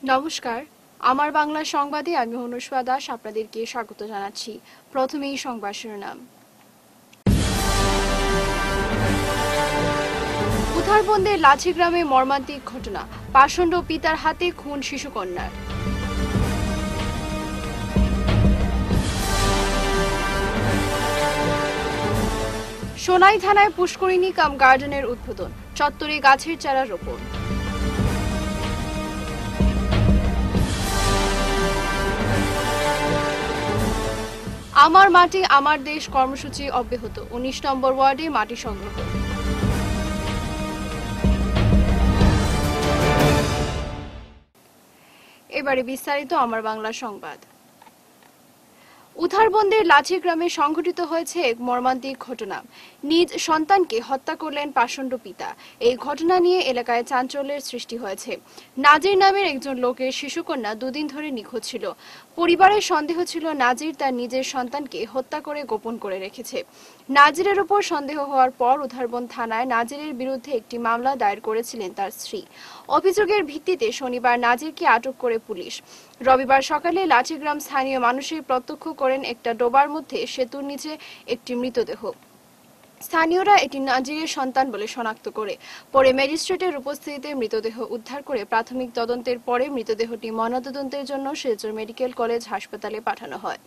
নমস্কার, আমার বাংলা সংবাদে আমি অনুষ্কা দাস আপনাদেরকে স্বাগত জানাচ্ছি। প্রথমেই সংবাদ শিরোনাম। উধারবন্দের লাঠিগ্রামে মর্মান্তিক ঘটনা, পাষণ্ড পিতার হাতে খুন শিশুকন্যার। সোনাই থানায় পুষ্করিণী কাম গার্ডেনের উদ্বোধন, চত্বরে গাছের চারা রোপণ। আমার মাটি আমার দেশ কর্মসূচি অব্যাহত, ১৯ নম্বর ওয়ার্ডে মাটি সংগ্রহ। এবারে বিস্তারিত আমার বাংলা সংবাদ। উধারবন্দের লাঠিগ্রামে সংঘটিত হয়েছে এক মর্মান্তিক ঘটনা। নিজ সন্তানকে হত্যা করলেন পাষণ্ড পিতা। এই ঘটনা নিয়ে এলাকায় চাঞ্চল্যের সৃষ্টি হয়েছে। নাজির নামের একজন লোকের শিশুকন্যা দুদিন ধরে নিখোঁজ ছিল। পরিবারের সন্দেহ ছিল নাজির তার নিজের সন্তানকে হত্যা করে গোপন করে রেখেছে। নাজিরের উপর সন্দেহ হওয়ার পর উধারবন থানায় নাজিরের বিরুদ্ধে একটি মামলা দায়ের করেছিলেন তার স্ত্রী। অভিযোগের ভিত্তিতে শনিবার নাজিরকে আটক করে পুলিশ। রবিবার সকালে লাঠিগ্রাম স্থানীয় মানুষের প্রত্যক্ষ করেন একটা ডোবার মধ্যে সেতুর নিচে একটি মৃতদেহ। স্থানীয়রা এটি নাজিরের সন্তান বলে শনাক্ত করে পরে ম্যাজিস্ট্রেটের উপস্থিতিতে মৃতদেহ উদ্ধার করে প্রাথমিক তদন্তের পরে মৃতদেহটি ময়নাতদন্তের জন্য শিলচর মেডিকেল কলেজ হাসপাতালে পাঠানো হয়।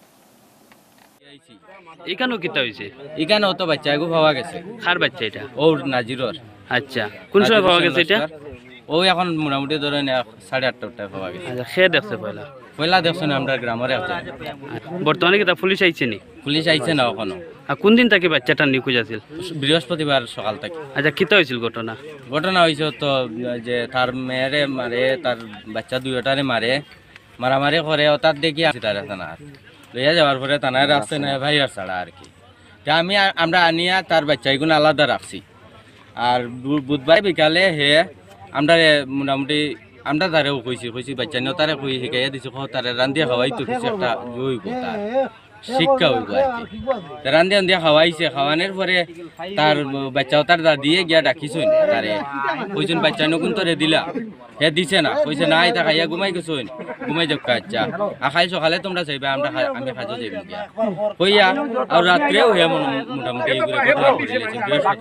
এখানেও কিতা হইছে? এখানেও তো বাচ্চা এগো পাওয়া গেছে। কার বাচ্চা এটা? ওর নাজিরর। আচ্ছা, কোন সময় পাওয়া গেছে এটা? ও এখন মোটামুটি ধরেন 8:30টায় পাওয়া গেছে। আচ্ছা, খেয়ে দেখছে পয়লা দেখছেন আমরা গ্রামের একজন। বর্তমানে কি তা পুলিশ আইছে নি? পুলিশ আইছে না এখনো। আর কোন দিন থেকে বাচ্চাটা নিখোঁজ আছিল? বৃহস্পতিবার সকাল থেকে। আচ্ছা, কিতা হয়েছিল ঘটনা? ঘটনা হয়েছে তো যে তার মেয়েরে মারে, তার বাচ্চা দুইটারে মারে, মারামারি করে। ও তার দেখি তারা থানার লইয়া যাওয়ার পরে থানায় রাখছে না ভাই আর ছাড়া আর কি। আমরা আনিয়া তার বাচ্চা এগুলো আলাদা রাখছি। আর বুধবার বিকালে হে আমরা মোটামুটি আমরা তারেও কইছি বাচ্চা নিয়েও তারে কই শিখাইয়া দিছি, তারে রান্ধিয়া খাওয়াই তো কিছু একটা জৈব তার শিক্ষা হইব আর কি। রান্ধিয়া খাওয়াইছে, খাওয়ানোর পরে তার বাচ্চাও তার দাদিয়ে গিয়া ডাকিছই না তারে, কইছেন বাচ্চা নকুন তোরে দিলা, হে দিছে না, কইছে না এটা খাইয়া ঘুমাই গেছই, ঘুমাই যাক। আচ্ছা আখাই সকালে তোমরা চাইবে আমি খাজো যাইব গিয়া কইয়া। আর রাত্রেও হে মোটামুটি এইগুলো ঘটনা ঘটেছে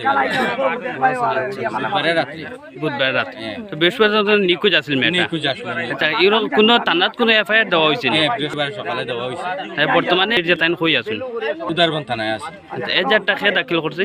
বুধবারে রাত্রে। বুধবার রাত্রে তো বৃহস্পতিবার নিখোঁজ আছিল মেয়েটা। নিখোঁজ আসলে। আচ্ছা, এরকম কোনো থানাত কোনো এফআইআর দেওয়া হয়েছে? বৃহস্পতিবার সকালে দেওয়া হয়েছে। হ্যাঁ, বর্তমানে যে তাই কই আছেন? উদারবন থানায় আছে। আচ্ছা, এর যারটা খেয়ে দাখিল করছে।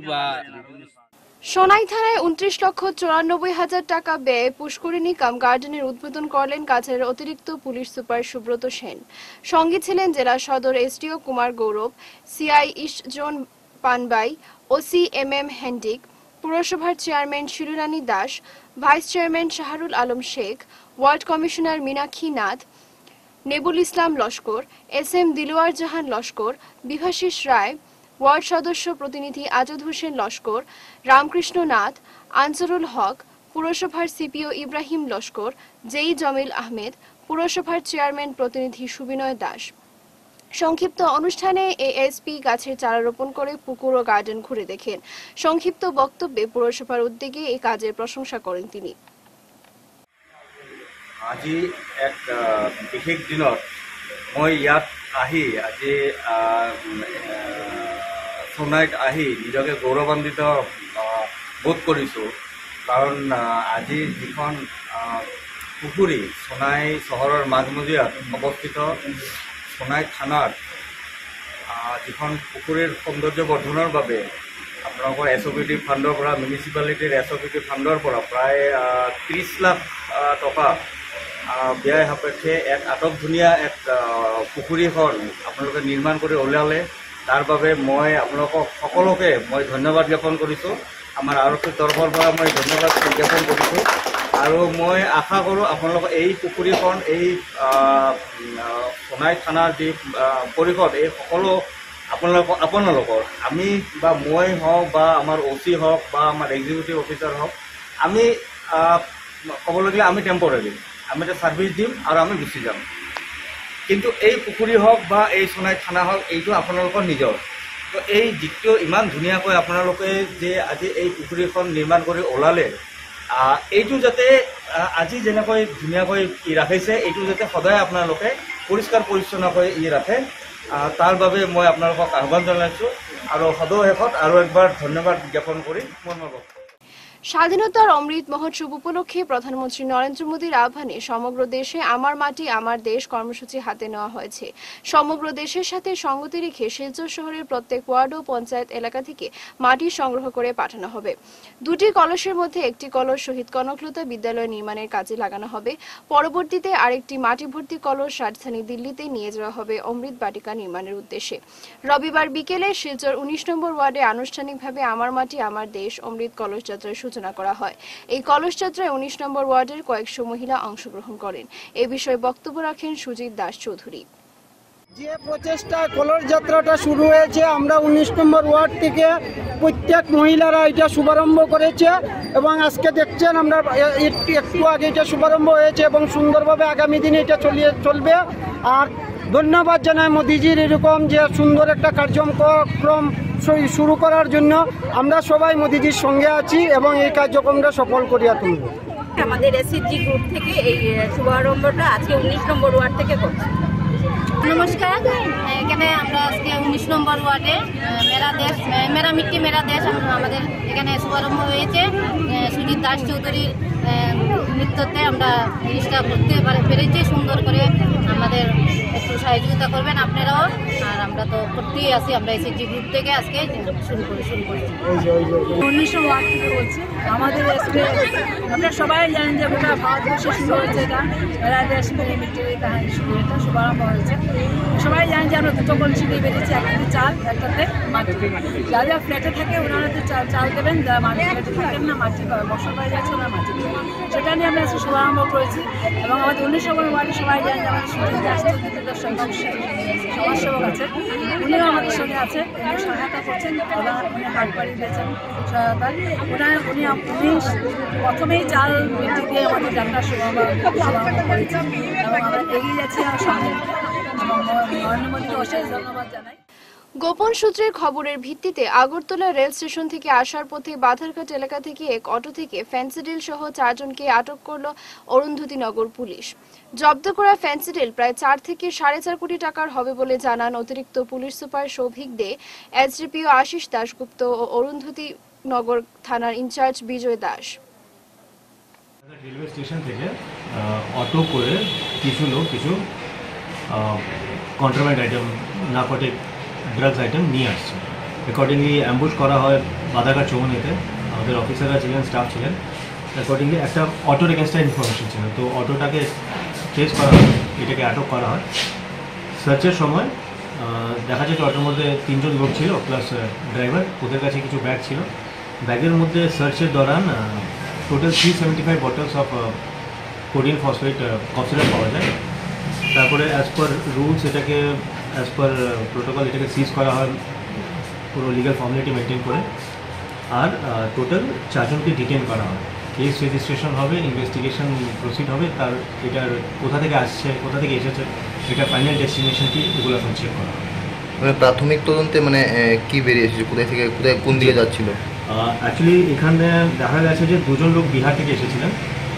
সোনাই থানায় 29,94,000 টাকা ব্যয়ে পুষ্করিণী কাম গার্ডেনের উদ্বোধন করলেন কাছাড়ের অতিরিক্ত পুলিশ সুপার সুব্রত সেন। সঙ্গে ছিলেন জেলা সদর এসডিও কুমার গৌরব, সিআই ইস্টজন পানবাই, ওসি MM হেন্ডিক, পুরসভার chairman Shirurani Das, vice chairman Shahrul Alam Sheikh, ward commissioner Meenakshi Nath, Nebul Islam Laskar, SM Dilwar Jahan Laskar, Bibhashis Roy, ward সদস্য প্রতিনিধি আজাদ হোসেন লস্কর, রামকৃষ্ণ নাথ, আনসারুল হক, পুরসভার সিপিও ইব্রাহিম লস্কর, জেই জমিল আহমেদ, পুরসভার চেয়ারম্যান প্রতিনিধি সুবিনয় দাস। সংক্ষিপ্ত অনুষ্ঠানে ASP গাছের চারা রোপণ করে পুকুর ও গার্ডেন ঘুরে দেখেন। সংক্ষিপ্ত বক্তব্যে পুরসভার উদ্যোগে এই কাজের প্রশংসা করেন তিনি। আজি এক বিশেষ দিনত মই ইয়াত আহি আজি সোনাইত আহি নিজকে গৌৰৱান্বিত বোধ কৰিছোঁ। কাৰণ আজি যিখন পুখুৰী সোনাই চহৰৰ মাজমজিয়াত অৱস্থিত সোনাই থানাত যিখন পুখুৰীৰ সৌন্দৰ্য বৰ্ধনৰ বাবে আপোনালোকৰ SOPD ফাণ্ডৰ পৰা, মিউনিচিপালিটিৰ SOPD ফাণ্ডৰ পৰা প্ৰায় 30 লাখ টকা ব্যয় সাপেক্ষে এক আটক-ধুনীয়া এক পুখুৰীখন আপোনালোকে নিৰ্মাণ কৰি ওলালে। তাৰ বাবে মই আপোনালোকক সকলোকে মই ধন্যবাদ জ্ঞাপন কৰিছোঁ। আমাৰ আৰক্ষীৰ তৰফৰ পৰা মই ধন্যবাদ জ্ঞাপন কৰিছোঁ। আৰু মই আশা কৰোঁ আপোনালোকে এই পুখুৰীখন, এই সোনাই থানাৰ যি পৰিষদ, এই সকলো আপোনালোকৰ আমি বা মই হওক বা আমাৰ OC হওক বা আমাৰ এক্সিকিউটিভ অফিচাৰ হওক, আমি ক'বলৈ গ'লে আমি টেম্পৰাৰী, আমি এটা ছাৰ্ভিচ দিম আৰু আমি গুচি যাম। কিন্তু এই পুখুৰী হওক বা এই সোনাই থানা হওক, এইটো আপোনালোকৰ নিজৰ। তো এই যিটো ইমান ধুনীয়াকৈ আপোনালোকে যে আজি এই পুখুৰীখন নিৰ্মাণ কৰি ওলালে, এইটো যাতে আজি যেনেকৈ ধুনীয়াকৈ ৰাখিছে এইটো যাতে সদায় আপোনালোকে পৰিষ্কাৰ পৰিচ্ছন্নকৈ ৰাখে তাৰ বাবে মই আপোনালোকক আহ্বান জনাইছোঁ আৰু সদৌ শেষত আৰু একবাৰ ধন্যবাদ জ্ঞাপন কৰি মই বক্তব্য স্বাধীনতার অমৃত মহোৎসব উপলক্ষে প্রধানমন্ত্রী নরেন্দ্র মোদীর আহ্বানে সমগ্র দেশে আমার মাটি আমার দেশ কর্মসূচি হাতে নেওয়া হয়েছে। সমগ্র দেশের সাথে সঙ্গতি রেখে শিলচর শহরের প্রত্যেক ওয়ার্ড ও পঞ্চায়েত এলাকা থেকে মাটি সংগ্রহ করে পাঠানো হবে। দুটি কলসের মধ্যে একটি কলস শহীদ কনকলতা বিদ্যালয় নির্মাণের কাজে লাগানো হবে। পরবর্তীতে আরেকটি মাটি ভর্তি কলস রাজধানী দিল্লিতে নিয়ে যাওয়া হবে অমৃত বাটিকা নির্মাণের উদ্দেশ্যে। রবিবার বিকেলে শিলচর ১৯ নম্বর ওয়ার্ডে আনুষ্ঠানিকভাবে আমার মাটি আমার দেশ অমৃত কলস যাত্রার সূচনা করা হয়। এই কলস যাত্রায় ১৯ নম্বর ওয়ার্ডের কয়েকশো মহিলা অংশগ্রহণ করেন। এ বিষয়ে বক্তব্য রাখেন সুজিত দাস চৌধুরী। যে প্রচেষ্টা কলস যাত্রাটা শুরু হয়েছে, আমরা ১৯ নম্বর ওয়ার্ড থেকে প্রত্যেক মহিলারা এটা শুভারম্ভ করেছে এবং আজকে দেখছেন আমরা একটু আগে এটা শুভারম্ভ হয়েছে এবং সুন্দরভাবে আগামী দিনে এটা চলবে। আর ধন্যবাদ জানাই মোদিজির এরকম যে সুন্দর একটা কার্যক্রম শুরু করার জন্য। আমরা সবাই মোদিজির সঙ্গে আছি এবং এই কার্যক্রমটা সফল করিয়া তুলব। আমাদের এসএসজি গ্রুপ থেকে এই শুভারম্ভটা আজকে ১৯ নম্বর ওয়ার্ড থেকে করছি। নমস্কার, এখানে আমরা আজকে ১৯ নম্বর ওয়ার্ডে মেরা দেশ মেরা মিট্টি মেরা দেশ আমাদের এখানে শুভারম্ভ হয়েছে। সুজিত দাস চৌধুরীর নেতৃত্বে আমরা জিনিসটা করতে পেরেছি সুন্দর করে। আমাদের একটু সহযোগিতা করবেন আপনারাও। আর আমরা তো করতেই আছি, আমরা এসএসজি গ্রুপ থেকে আজকে শুরু করেছি। ১৯ ওয়ার্ড থেকে বলছি। আমাদের আপনারা সবাই জানেন যে গোটা ভারতবর্ষে শুরু হয়েছে এটা মেরা দেশ মেরে মিট্টির কাহিনী শুরু, এটা শুভারম্ভ হয়েছে। সবাই জানেন যে আমরা দুটো কলসি দিয়ে বেরিয়েছি, একটাতে চাল একটাতে মাটি। যারা ফ্ল্যাটে থাকে ওনারা চাল দেবেন, যারা মাটি ফ্ল্যাটে থাকেন না মাটি বর্ষা হয়ে যাচ্ছে ওনারা মাটি দেবেন। সেটা নিয়ে আমরা আজকে শুভারম্ভ করেছি এবং আমাদের ১৯ নম্বর ওয়ার্ডে সবাই জানেন যে আমাদের সুজিত দাস সমাজসেবক আছে, উনিও আমাদের সঙ্গে আছে, উনি সহায়তা করছেন। উনি হাট বাড়ি দিয়েছেন সহায়তা। উনি প্রথমেই চাল মিট্টি দিয়ে আমাদের যাত্রা শুভারম্ভ করেছেন এবং আমরা এগিয়ে যাচ্ছি আমার সঙ্গে এবং নরেন্দ্র মোদীকে অশেষ ধন্যবাদ জানাই। গোপন সূত্রের খবরের ভিত্তিতে আগরতলা রেল স্টেশন থেকে আসার পথে বাধারঘাট এলাকা থেকে এক অটো থেকে ফেন্সিডিল সহ ৪ জনকে আটক করল অরুন্ধতী নগর পুলিশ। জব্দ করা ফেন্সিডিল প্রায় ৪ থেকে ৪.৫ কোটি টাকার হবে বলে জানান অতিরিক্ত police super Souvik Dey, SDPO Ashis Dasgupta ও অরুন্ধতী নগর থানার in charge Bijoy Das. Railway station থেকে অটো করে কিছু লোক কিছু contraband item narcotic drugs item নিয়ে আসছে। অ্যাকর্ডিংলি অ্যাম্বুশ করা হয় বাধারঘাট চৌমুহনীতে, আমাদের অফিসাররা ছিলেন, স্টাফ ছিলেন। অ্যাকর্ডিংলি একটা অটোর এগেনস্টে ইনফরমেশন ছিল, তো অটোটাকে ট্রেস করা হয়, এটাকে আটক করা হয়। সার্চের সময় দেখা যায় যে অটোর মধ্যে ৩ জন লোক ছিল প্লাস ড্রাইভার, ওদের কাছে কিছু ব্যাগ ছিল। ব্যাগের মধ্যে সার্চের দৌরান total 375 bottles of codeine phosphate cough syrup পাওয়া যায়। তারপরে অ্যাজ পার রুলস এটাকে অ্যাজ পার প্রোটোকল এটাকে সিজ করা হয় পুরো লিগাল ফর্মালিটি মেনটেন করে। আর টোটাল 4 জনকে ডিটেন করা হয়। কেস রেজিস্ট্রেশন হবে, ইনভেস্টিগেশন প্রসিড হবে, তার এটার কোথা থেকে আসছে কোথা থেকে এসেছে এটা ফাইনাল ডেস্টিনেশন কি এগুলো এখন চেক করা হয়। মানে প্রাথমিক তদন্তে মানে কি বেরিয়ে এসেছে, কোথায় থেকে কোথায় কোন দিকে যাচ্ছিল? অ্যাকচুয়ালি এখানে দেখা গেছে যে 2 জন লোক বিহার থেকে এসেছিলেন।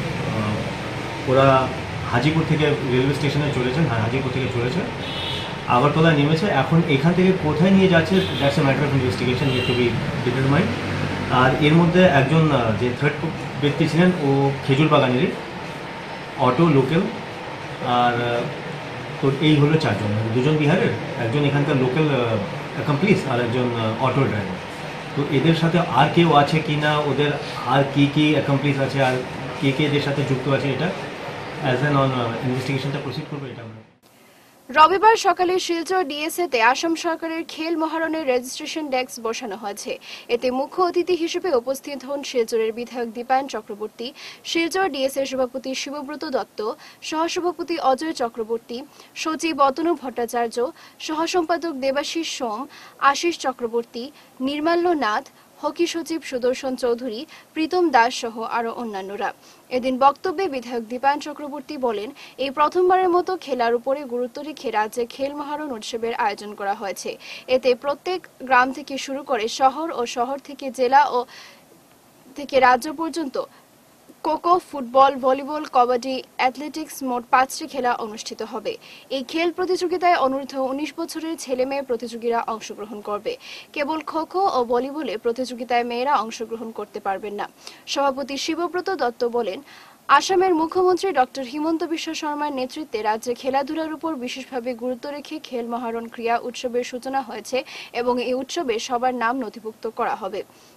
ওরা হাজিপুর থেকে রেলওয়ে স্টেশনে চলেছেন, হাজিপুর থেকে চলেছে, আগরতলায় নেমেছে। এখন এখান থেকে কোথায় নিয়ে যাচ্ছে that's a matter of investigation, it to be determined. আর এর মধ্যে একজন যে থার্ড ব্যক্তি ছিলেন ও খেজুর বাগানেরই, অটো লোকাল। আর তো এই হলো 4 জন, 2 জন বিহারের, একজন এখানকার লোকাল অ্যাকমপ্লিস আর একজন অটো ড্রাইভার। তো এদের সাথে আর কেউ আছে কি না, ওদের আর কি অ্যাকমপ্লিস আছে, আর কে এদের সাথে যুক্ত আছে, এটা অ্যাজ অ্যান অন ইনভেস্টিগেশনটা প্রসিড করবে এটা আমরা। রবিবার সকালে শিলচর ডিএসএতে আসাম সরকারের খেল মহারণের রেজিস্ট্রেশন ডেস্ক বসানো হয়েছে। এতে মুখ্য অতিথি হিসেবে উপস্থিত হন শিলচরের বিধায়ক দীপায়ন চক্রবর্তী, শিলচর ডিএসএর সভাপতি শিবব্রত দত্ত, সহসভাপতি অজয় চক্রবর্তী, সচিব অতনু ভট্টাচার্য, সহসম্পাদক দেবাশিস সোম, আশিস চক্রবর্তী, নির্মাল্য নাথ, হকি সচিব সুদর্শন চৌধুরী, প্রীতম দাস সহ আরো অন্যান্যরা। এদিন বক্তব্যে বিধায়ক দীপায়ন চক্রবর্তী বলেন, এই প্রথমবারের মতো খেলার উপরে গুরুত্ব রেখে রাজ্যে খেল মহারণ উৎসবের আয়োজন করা হয়েছে। এতে প্রত্যেক গ্রাম থেকে শুরু করে শহর ও শহর থেকে জেলা ও থেকে রাজ্য পর্যন্ত kho kho, football, volleyball, kabaddi, athletics মোট 5টি খেলা অনুষ্ঠিত হবে। এই খেল প্রতিযোগিতায় অনূর্ধ্ব 19 বছরের ছেলে মেয়ে প্রতিযোগীরা অংশগ্রহণ করবে। কেবল খো-খো ও ভলিবলে প্রতিযোগিতায় মেয়েরা অংশগ্রহণ করতে পারবেন না। সভাপতি শিবব্রত দত্ত বলেন, আসামের মুখ্যমন্ত্রী ডক্টর হিমন্ত বিশ্ব শর্মার নেতৃত্বে রাজ্যে খেলাধুলার উপর বিশেষভাবে গুরুত্ব রেখে খেল মহারণ ক্রীড়া উৎসবের সূচনা হয়েছে এবং এই উৎসবে সবার নাম নথিভুক্ত করা হবে।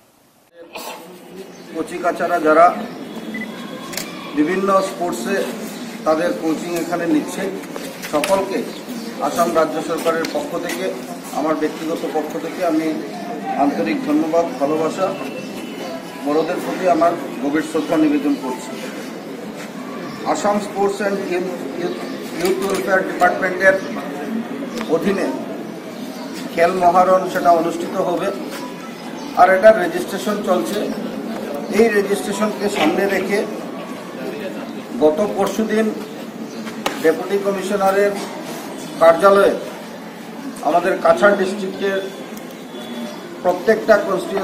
কোচিকাচারা যারা বিভিন্ন স্পোর্টসে তাদের কোচিং এখানে নিচ্ছে, সকলকে আসাম রাজ্য সরকারের পক্ষ থেকে, আমার ব্যক্তিগত পক্ষ থেকে আমি আন্তরিক ধন্যবাদ, ভালোবাসা, বড়দের প্রতি আমার গভীর শ্রদ্ধা নিবেদন করছি। Assam sports and youth welfare ডিপার্টমেন্টের অধীনে খেল মহারণ সেটা অনুষ্ঠিত হবে, আর এটার রেজিস্ট্রেশন চলছে। এই রেজিস্ট্রেশনকে সামনে রেখে গত পরশুদিন ডেপুটি কমিশনারের কার্যালয়ে আমাদের কাছাড় ডিস্ট্রিক্টের প্রত্যেকটা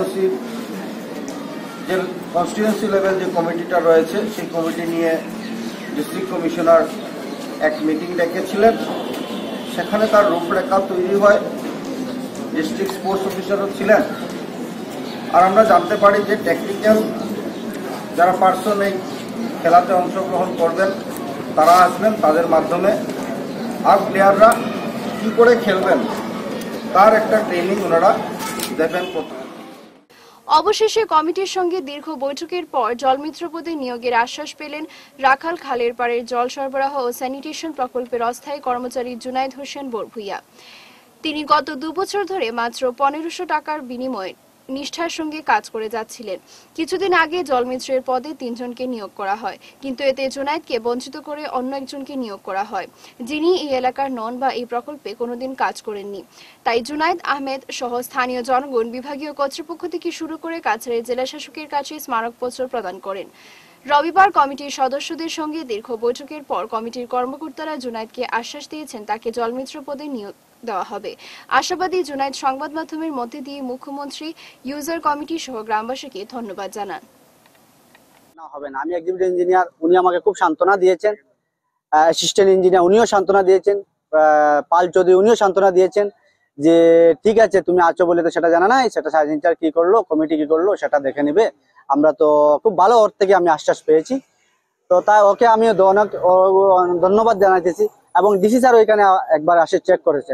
কনস্টিটিউয়েন্সি লেভেল যে কমিটিটা রয়েছে সেই কমিটি নিয়ে ডিস্ট্রিক্ট কমিশনার এক মিটিং ডেকেছিলেন। সেখানে তার রূপরেখা তৈরি হয়, ডিস্ট্রিক্ট স্পোর্টস অফিসারও ছিলেন। আর আমরা জানতে পারি যে টেকনিক্যাল যারা পার্সন এই খেলাতে অংশগ্রহণ করবেন তারা আসবেন, তাদের মাধ্যমে আর প্লেয়াররা কী করে খেলবেন তার একটা ট্রেনিং ওনারা দেবেন। অবশেষে কমিটির সঙ্গে দীর্ঘ বৈঠকের পর জলমিত্র পদে নিয়োগের আশ্বাস পেলেন রাখাল খালের পাড়ের জল সরবরাহ ও স্যানিটেশন প্রকল্পের অস্থায়ী কর্মচারী জুনাইদ হোসেন বরভুইয়া। তিনি গত 2 বছর ধরে মাত্র 1500 টাকার বিনিময়ে নিষ্ঠার সঙ্গে কাজ করে যাচ্ছিলেন। কিছুদিন আগে জলমিত্রের পদে 3 জনকে নিয়োগ করা হয়, কিন্তু এতে জুনাইদকে বঞ্চিত করে অন্য একজনকে নিয়োগ করা হয়, যিনি এই এলাকার নন বা এই প্রকল্পে কোনোদিন কাজ করেননি। তাই জুনাইদ আহমেদ সহ স্থানীয় জনগণ বিভাগীয় কর্তৃপক্ষ থেকে শুরু করে কাছাড়ের জেলা শাসকের কাছে স্মারকপত্র প্রদান করেন। রবিবার কমিটির সদস্যদের সঙ্গে দীর্ঘ বৈঠকের পর কমিটির কর্মকর্তারা জুনাইদকে আশ্বাস দিয়েছেন তাকে জলমিত্র পদে নিয়োগ দেওয়া হবে। আশাবাদী জুনাইদ সংবাদ মাধ্যমের মধ্যে দিয়ে মুখ্যমন্ত্রী, ইউজার কমিটি সহ গ্রামবাসীকে ধন্যবাদ জানান। না হবে না, আমি এক্সিকিউটিভ ইঞ্জিনিয়ার, উনি আমাকে খুব সান্ত্বনা দিয়েছেন। অ্যাসিস্ট্যান্ট ইঞ্জিনিয়ার উনিও সান্ত্বনা দিয়েছেন, পাল চৌধুরী উনিও সান্ত্বনা দিয়েছেন যে ঠিক আছে তুমি আছো বলে তো সেটা জানা নাই, সেটা সার্চ ইনচার্জ কি করলো, কমিটি কি করলো সেটা দেখে নিবে। আমরা তো খুব ভালো ওর থেকে আমি আশ্বাস পেয়েছি, তো তাই ওকে আমি অনেক ধন্যবাদ জানাইতেছি। এবং ডিসি স্যার ওইখানে একবার আসে চেক করেছেন।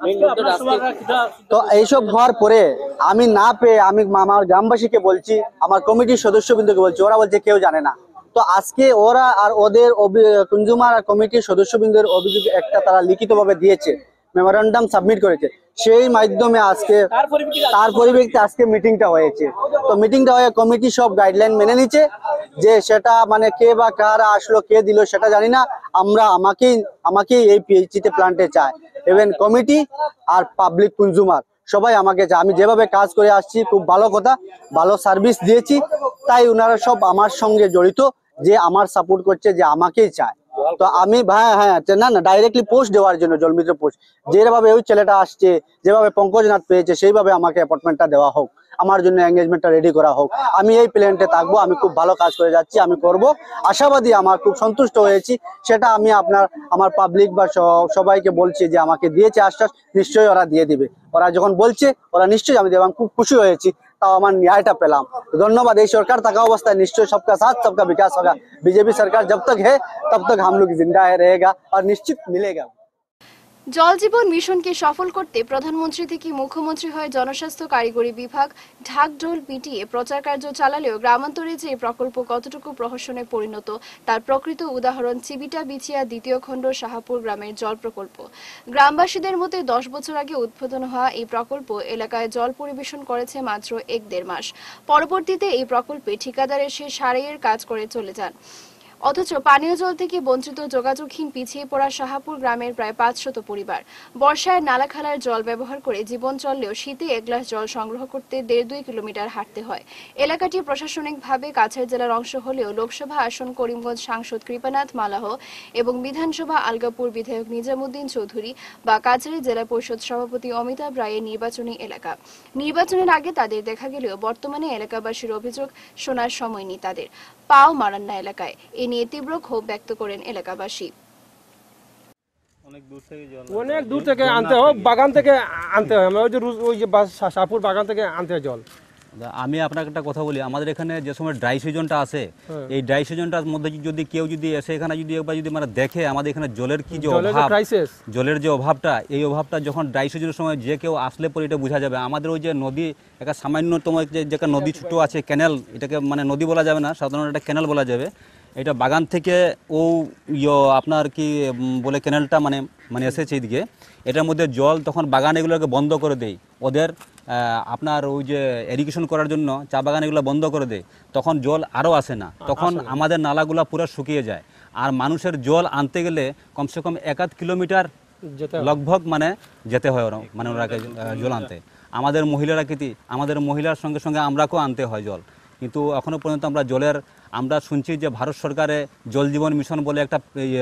তো এইসব হওয়ার পরে আমি না পেয়ে আমি আমার গ্রামবাসীকে বলছি, আমার কমিটির সদস্যবৃন্দকে বলছি, ওরা বলছে কেউ জানে না। তো আজকে ওরা আর ওদের কনজিউমার কমিটির সদস্যবৃন্দের অভিযোগ একটা তারা লিখিতভাবে দিয়েছে, মেমোরেন্ডাম সাবমিট করেছে, সেই মাধ্যমে আজকে তার পরিপ্রেক্ষিতে আজকে মিটিংটা হয়েছে। তো মিটিংটা হয়ে কমিটি সব গাইডলাইন মেনে নিচ্ছে, যে সেটা মানে কে বা কারা আসলো কে দিল সেটা জানি না, আমরা আমাকেই এই পিএইচসিতে প্ল্যান্টে চাই। ইভেন কমিটি আর পাবলিক কনজিউমার সবাই আমাকে চায়। আমি যেভাবে কাজ করে আসছি খুব ভালো কথা, ভালো সার্ভিস দিয়েছি, তাই ওনারা সব আমার সঙ্গে জড়িত, যে আমার সাপোর্ট করছে, যে আমাকেই চায়। তো আমি হ্যাঁ না ডাইরেক্টলি পোস্ট দেওয়ার জন্য জলমিত্র পোস্ট, যেভাবে ওই ছেলেটা আসছে, যেভাবে পঙ্কজনাথ পেয়েছে সেইভাবে আমাকে অ্যাপয়েন্টমেন্টটা দেওয়া হোক, আমার জন্য এঙ্গেজমেন্টটা রেডি করা হোক। আমি এই প্ল্যান্টে থাকবো, আমি খুব ভালো কাজ করে যাচ্ছি, আমি করব, আশাবাদী, আমার খুব সন্তুষ্ট হয়েছি। সেটা আমি আমার পাবলিক বা সবাইকে বলছি যে আমাকে দিয়েছে আশ্বাস, নিশ্চয়ই ওরা দিয়ে দিবে। ওরা যখন বলছে ওরা নিশ্চয়ই আমি দেবো, আমি খুব খুশি হয়েছি, তাও আমার ন্যায়টা পেলাম। ধন্যবাদ। এই সরকার থাকা অবস্থায় নিশ্চয়ই সবকা সাথ সবকা বিকাশ होगा। बीजेपी सरकार जब तक है तब तक हम लोग जिंदा रहेगा और निश्चित मिलेगा। জল জীবন মিশনকে সফল করতে প্রধানমন্ত্রী থেকে মুখ্যমন্ত্রী হয়ে জনস্বাস্থ্য কারিগরি বিভাগ ঢাকঢোল পিটিয়ে প্রচার কার্য চালালেও গ্রামান্তরে যে প্রকল্প কতটুকু প্রহসনে পরিণত তার প্রকৃত উদাহরণ চিবিটা বিচিয়া ২য় খণ্ড শাহাপুর গ্রামের জল প্রকল্প। গ্রামবাসীদের মতে 10 বছর আগে উদ্বোধন হওয়া এই প্রকল্প এলাকায় জল পরিবেশন করেছে মাত্র 1-1.5 মাস। পরবর্তীতে এই প্রকল্পে ঠিকাদার এসে সারাইয়ের কাজ করে চলে যান। অথচ পানীয় জল থেকে বঞ্চিত যোগাযোগহীন পিছিয়ে পড়া শাহাপুর গ্রামের প্রায় 500 পরিবার বর্ষায় নালাখালার জল ব্যবহার করে জীবন চললেও শীতে 1 গ্লাস জল সংগ্রহ করতে 1.5-2 কিলোমিটার হাঁটতে হয়। এলাকাটি প্রশাসনিকভাবে কাছাড় জেলার অংশ হলেও লোকসভা আসন করিমগঞ্জ সাংসদ কৃপানাথ মালাহ এবং বিধানসভা আলগাপুর বিধায়ক নিজামুদ্দিন চৌধুরী বা কাছাড়ি জেলা পরিষদ সভাপতি অমিতাভ রায়ের নির্বাচনী এলাকা। নির্বাচনের আগে তাদের দেখা গেলেও বর্তমানে এলাকাবাসীর অভিযোগ শোনার সময় নেই তাদের। পাও মারান্না এলাকায়। এ নিয়ে তীব্র ক্ষোভ ব্যক্ত করেন এলাকাবাসী। অনেক দূর থেকে আনতে হয়, বাগান থেকে আনতে হয়, ওই যে শাহপুর বাগান থেকে আনতে হয় জল। আমি আপনাকে একটা কথা বলি, আমাদের এখানে যে সময় ড্রাই সিজনটা আসে, এই ড্রাই সিজনটার মধ্যে যদি কেউ যদি এসে এখানে যদি একবার যদি মানে দেখে আমাদের এখানে জলের কি যে অভাব, জলের যে অভাবটা, এই অভাবটা যখন ড্রাই সিজনের সময় যে কেউ আসলে পরে এটা বোঝা যাবে। আমাদের ওই যে নদী, একটা সামান্যতম যে নদী ছোটো আছে, ক্যানেল, এটাকে মানে নদী বলা যাবে না, সাধারণত এটা ক্যানেল বলা যাবে। এটা বাগান থেকে ও আপনার কি বলে ক্যানেলটা মানে এসেছে এইদিকে, এটার মধ্যে জল তখন বাগান এগুলোকে বন্ধ করে দেয়, ওদের আপনার ওই যে এরিগেশন করার জন্য চা বাগান এগুলো বন্ধ করে দেয়, তখন জল আরও আসে না, তখন আমাদের নালাগুলো পুরো শুকিয়ে যায়। আর মানুষের জল আনতে গেলে কমসে কম 1-8 কিলোমিটার লগভগ মানে যেতে হয় মানে ওনাকে জল আনতে। আমাদের মহিলারা আমাদের মহিলার সঙ্গে সঙ্গে আমরাকেও আনতে হয় জল। কিন্তু এখনও পর্যন্ত আমরা শুনছি যে ভারত সরকারে জল জীবন মিশন বলে একটা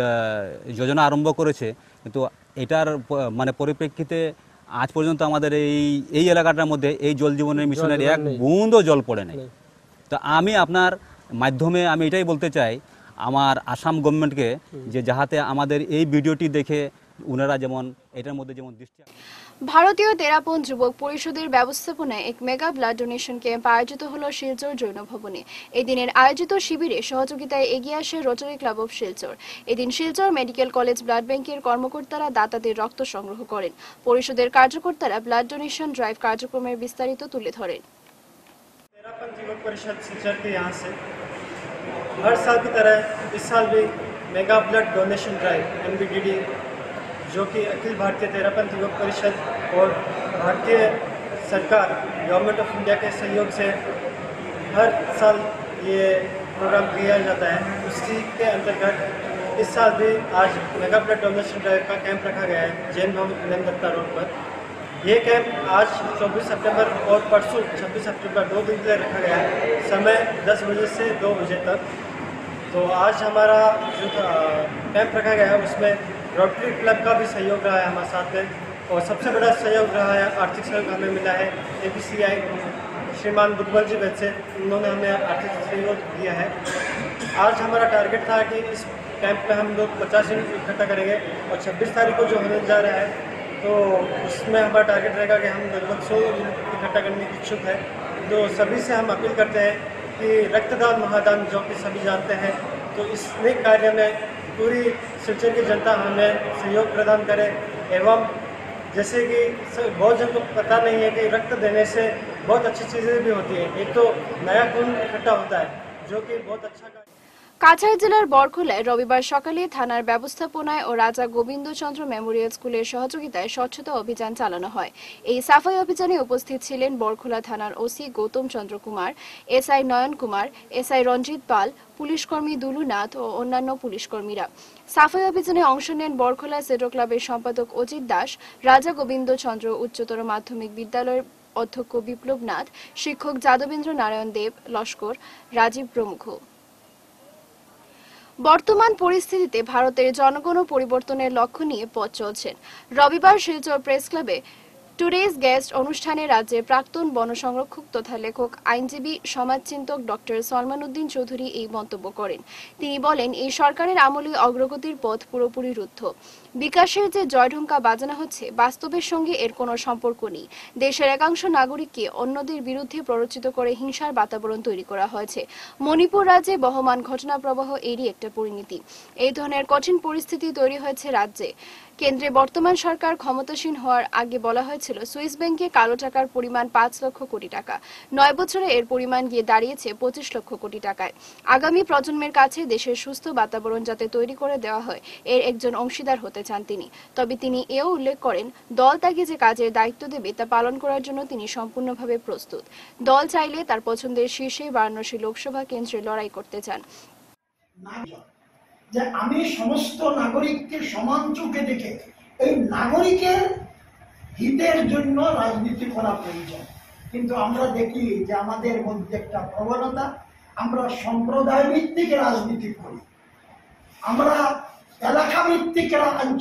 যোজনা আরম্ভ করেছে, কিন্তু এটার মানে পরিপ্রেক্ষিতে আজ পর্যন্ত আমাদের এই এলাকাটার মধ্যে এই জল জীবনের মিশনের এক বুন্দও জল পড়ে নেই। তো আমি আপনার মাধ্যমে আমি এটাই বলতে চাই আমার আসাম গভর্নমেন্টকে, যে যাহাতে আমাদের এই ভিডিওটি দেখে ওনারা যেমন এটার মধ্যে যেমন দৃষ্টি। ভারতীয় তেরাপন যুবক পরিষদের ব্যবস্থাপনায় এক মেগা ব্লাড ডোনেশন ক্যাম্প আয়োজিত হলো শিলচর জৈন ভবনে। এদিনের আয়োজিত শিবিরে সহযোগিতায় এগিয়ে আসে রোটারি ক্লাব অফ শিলচর। এদিন শিলচর মেডিকেল কলেজ ব্লাড ব্যাংকের কর্মকর্তারা দাতাদের রক্ত সংগ্রহ করেন। পরিষদের কার্যকর্তারা ব্লাড ডোনেশন ড্রাইভ কার্যক্রমের বিস্তারিত তুলে ধরেন। तेरापन युवक परिषद शिलचर के यहाँ से हर साल की तरह इस साल भी mega blood donation drive MBDD, जो कि अखिल भारतीय तेरापन युवक परिषद और भारतीय सरकार गवर्नमेंट ऑफ इंडिया के सहयोग से हर साल ये प्रोग्राम किया जाता है, उसी के अंतर्गत इस साल भी आज मेगा ब्लड डोनेशन ड्राइव का कैंप रखा गया है जैन भवन उन्नयन दत्ता रोड पर। ये कैंप आज 24 सितंबर और परसों 26 सितंबर 2 दिन के लिए रखा गया है, समय 10 बजे से 2 बजे तक। तो आज हमारा जो कैंप रखा गया है उसमें रोटरी क्लब का भी सहयोग रहा है हमारे साथ में, और सबसे बड़ा सहयोग रहा है, आर्थिक सहयोग हमें मिला है APCI श्रीमान बुद्धबल जी वैसे, उन्होंने हमें आर्थिक सहयोग दिया है। आज हमारा टारगेट था कि इस कैंप में हम लोग 50 यूनिट इकट्ठा करेंगे, और 26 तारीख को जो होने जा रहा है तो उसमें हमारा टारगेट रहेगा कि हम लगभग 100 यूनिट इकट्ठा करने की इच्छुक है। तो सभी से हम अपील करते हैं कि रक्तदान महादान जो कि सभी जानते हैं, तो इस नेक कार्य में पूरी शिलचर की जनता हमें सहयोग प्रदान करे। एवं जैसे कि बहुत जन को पता नहीं है कि रक्त देने से बहुत अच्छी चीज़ें भी होती हैं। एक तो नया खून इकट्ठा होता है जो कि बहुत अच्छा কাছাড় জেলার বরখোলায় রবিবার সকালে থানার ব্যবস্থাপনায় ও রাজা গোবিন্দচন্দ্র মেমোরিয়াল স্কুলের সহযোগিতায় স্বচ্ছতা অভিযান চালানো হয়। এই সাফাই অভিযানে উপস্থিত ছিলেন বরখোলা থানার OC Gautam Chandra Kumar, SI Nayan Kumar, SI Ranjit Pal, পুলিশকর্মী দুলু নাথ ও অন্যান্য পুলিশকর্মীরা। সাফাই অভিযানে অংশ নেন বরখোলা সেডো ক্লাবের সম্পাদক অজিত দাস, রাজা গোবিন্দচন্দ্র উচ্চতর মাধ্যমিক বিদ্যালয়ের অধ্যক্ষ বিপ্লব নাথ, শিক্ষক যাদবেন্দ্র নারায়ণ দেব লস্কর, রাজীব প্রমুখ। বর্তমান পরিস্থিতিতে ভারতের জনগণ পরিবর্তনের লক্ষ্য নিয়ে পথ চলছেন। রবিবার শিলচর প্রেস ক্লাবে টুডেজ গেস্ট অনুষ্ঠানে রাজ্যের প্রাক্তন বন সংরক্ষক তথা লেখক, আইনজীবী, সমাজচিন্তক ডক্টর সলমান উদ্দিন চৌধুরী এই মন্তব্য করেন। তিনি বলেন, এই সরকারের আমলে অগ্রগতির পথ পুরোপুরি রুদ্ধ। বিকাশের যে জয়ঢঙ্কা বাজানো হচ্ছে, বাস্তবের সঙ্গে এর কোনো সম্পর্ক নেই। দেশের একাংশ নাগরিককে অন্যদের বিরুদ্ধে প্ররোচিত করে হিংসার বাতাবরণ তৈরি করা হয়েছে। মণিপুর রাজ্যে বহমান ঘটনা প্রবাহ এরই একটা পরিণতি। এই ধরনের কঠিন পরিস্থিতি তৈরি হয়েছে রাজ্যে। কেন্দ্রে বর্তমান সরকার ক্ষমতাসীন হওয়ার আগে বলা হয়েছিল সুইস ব্যাংকে কালো টাকার পরিমাণ 5 লক্ষ কোটি টাকা। 9 বছরে এর পরিমাণ গিয়ে দাঁড়িয়েছে 25 লক্ষ কোটি টাকায়। আগামী প্রজন্মের কাছে দেশের সুস্থ বাতাবরণ যাতে তৈরি করে দেওয়া হয়, এর একজন অংশীদার হতে চান তিনি। তবে তিনি এও উল্লেখ করেন, দল তাকে যে কাজের দায়িত্ব দেবে তা পালন করার জন্য তিনি সম্পূর্ণভাবে প্রস্তুত। দল চাইলে তার পছন্দের শীর্ষে বারাণসী লোকসভা কেন্দ্রে লড়াই করতে চান। যে আমি সমস্ত নাগরিককে সমান চোখে দেখে এই নাগরিকের হিতের জন্য রাজনীতি করা প্রয়োজন। কিন্তু আমরা দেখি যে আমাদের মধ্যে একটা প্রবণতা, আমরা সম্প্রদায় ভিত্তিক রাজনীতি করি, আমরা এলাকা ভিত্তিক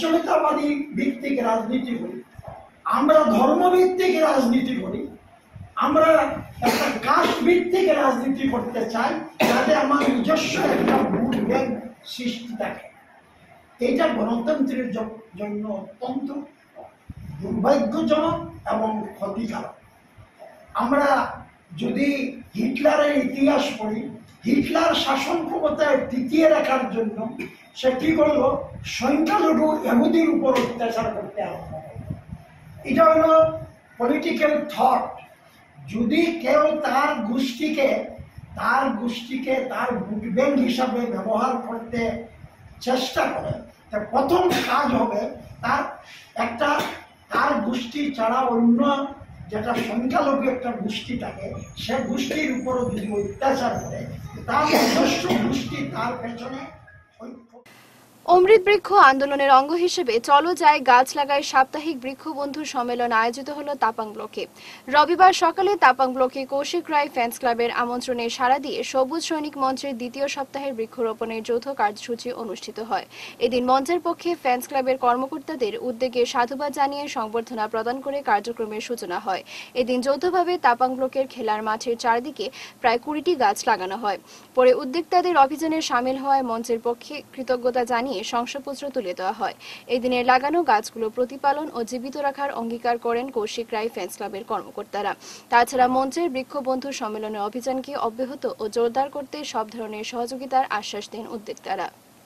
আঞ্চলিকতাবাদী ভিত্তিক রাজনীতি করি, আমরা ধর্মভিত্তিক রাজনীতি করি, আমরা একটা কাস্ট ভিত্তিক রাজনীতি করতে চাই, যাতে আমার নিজস্ব একটা ভোট ব্যাংক সৃষ্টি থাকে। এটা গণতন্ত্রের জন্য অত্যন্ত দুর্ভাগ্যজনক এবং ক্ষতিকারক। আমরা যদি হিটলারের ইতিহাস পড়ি, হিটলার শাসন ক্ষমতায় টিকিয়ে রাখার জন্য সে কি করলো, সংখ্যালঘু ইহুদির উপর অত্যাচার করতে আরম্ভ করলো। এটা হলো পলিটিক্যাল থট। যদি কেউ তার গোষ্ঠীকে তার ভোট ব্যাংক হিসাবে ব্যবহার করতে চেষ্টা করে, তা প্রথম কাজ হবে তার গোষ্ঠী ছাড়া অন্য যেটা সংখ্যালঘু একটা গোষ্ঠী থাকে, সে গোষ্ঠীর উপরও যদি অত্যাচার করে, তার নিজস্ব গোষ্ঠী তার পেছনে। অমৃত বৃক্ষ আন্দোলনের অঙ্গ হিসেবে চলো যাই গাছ লাগাই সাপ্তাহিক বৃক্ষ বন্ধু সম্মেলন আয়োজিত হলো তাপাং ব্লকে। রবিবার সকালে তাপাং ব্লকে কৌশিক রায় ফ্যান্স ক্লাবের আমন্ত্রণে সাড়া দিয়ে সবুজ সৈনিক মঞ্চের দ্বিতীয় সপ্তাহের বৃক্ষরোপণের যৌথ কার্যসূচি অনুষ্ঠিত হয়। এদিন মঞ্চের পক্ষে ফ্যান্স ক্লাবের কর্মকর্তাদের উদ্যোগে সাধুবাদ জানিয়ে সংবর্ধনা প্রদান করে কার্যক্রমের সূচনা হয়। এদিন যৌথভাবে তাপাং ব্লকের খেলার মাঠের চারদিকে প্রায় 20টি গাছ লাগানো হয়। পরে উদ্যোক্তাদের অভিযানে সামিল হওয়ায় মঞ্চের পক্ষে কৃতজ্ঞতা জানিয়ে শংসাপত্র তুলে দেওয়া হয়। এই দিনের লাগানো গাছগুলো প্রতিপালন ও জীবিত রাখার অঙ্গীকার করেন কৌশিক রায় ফ্যান্স ক্লাবের কর্মকর্তারা। তাছাড়া মঞ্চের বৃক্ষবন্ধু সম্মেলনের অভিযানকে অব্যাহত ও জোরদার করতে সব ধরনের সহযোগিতার আশ্বাস দেন উদ্যোক্তারা।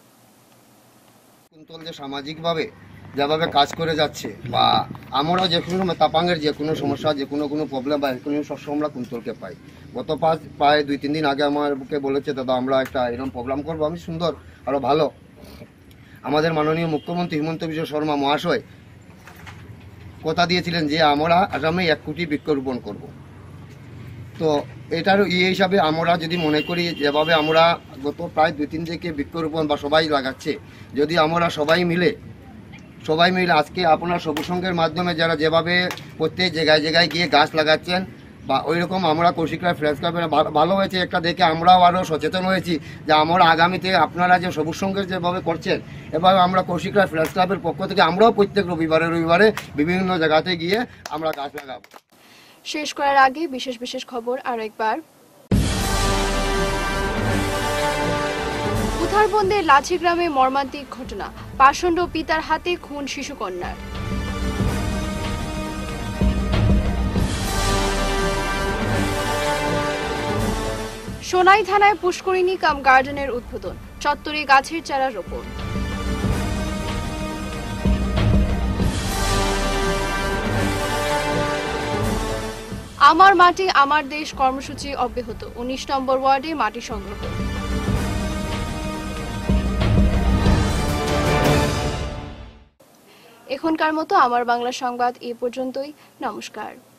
সামাজিকভাবে যেভাবে কাজ করে যাচ্ছে, বা আমরা যে কোনো সময় তাপাঙ্গের যে কোনো সমস্যা, যে কোনো প্রবলেম বা কোনো সবসময় আমরা কুন্তলকে পাই। গত প্রায় 2-3 দিন আগে আমাকে বলেছে, দাদা আমরা একটা এরকম প্রোগ্রাম করবো, আমি সুন্দর আরো ভালো। আমাদের মাননীয় মুখ্যমন্ত্রী হিমন্ত বিশ্ব শর্মা মহাশয় কথা দিয়েছিলেন যে আমরা আগামী 1 কোটি বৃক্ষরোপণ করব। তো এটার হিসাবে আমরা যদি মনে করি, যেভাবে আমরা গত প্রায় 2-3 থেকে বৃক্ষরোপণ বা সবাই লাগাচ্ছে, যদি আমরা সবাই মিলে আজকে আপনার সবুজ সংঘের মাধ্যমে যারা যেভাবে প্রত্যেক জায়গায় গিয়ে গাছ লাগাচ্ছেন, বা ওই রকম আমরা কৌশিক রায় ফ্রেন্ডস ক্লাবের ভালো হয়েছে একটা দেখে আমরাও আরও সচেতন হয়েছি যে আমরা আগামীতে আপনারা যে সবুজ সংঘের যেভাবে করছেন, এভাবে আমরা কৌশিক রায় ফ্রেন্ডস ক্লাবের পক্ষ থেকে আমরাও প্রত্যেক রবিবারে বিভিন্ন জায়গাতে গিয়ে আমরা গাছ লাগাবো। শেষ করার আগে বিশেষ খবর আর একবার। উধারবন্দের লাচি গ্রামে মর্মান্তিক ঘটনা, পাষণ্ড পিতার হাতে খুন শিশুকন্যার। সোনাই থানায় পুষ্করিণী কাম গার্ডেনের উদ্বোধন, চত্বরে গাছের চারা রোপণ। আমার মাটি আমার দেশ কর্মসূচি অব্যাহত, 19 নম্বর ওয়ার্ডে মাটি সংগ্রহ। এখনকার মতো আমার বাংলা সংবাদ এ পর্যন্তই। নমস্কার।